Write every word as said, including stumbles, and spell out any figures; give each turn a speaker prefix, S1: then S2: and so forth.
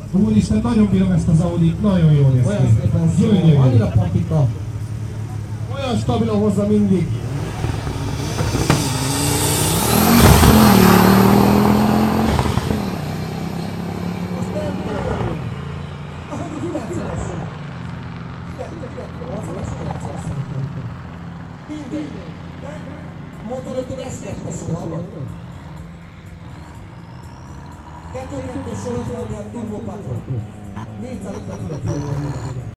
S1: Úristen, nagyon bírom ezt az Audit, nagyon jó néz ki.
S2: Olyan szépen
S1: Gyönyörű.
S2: szó, annyira papika. Olyan stabilan hozza mindig. Motorötől ezt tette szó, hallod? Kettő-kettő sorozatban turbo patron. négyszáz ötven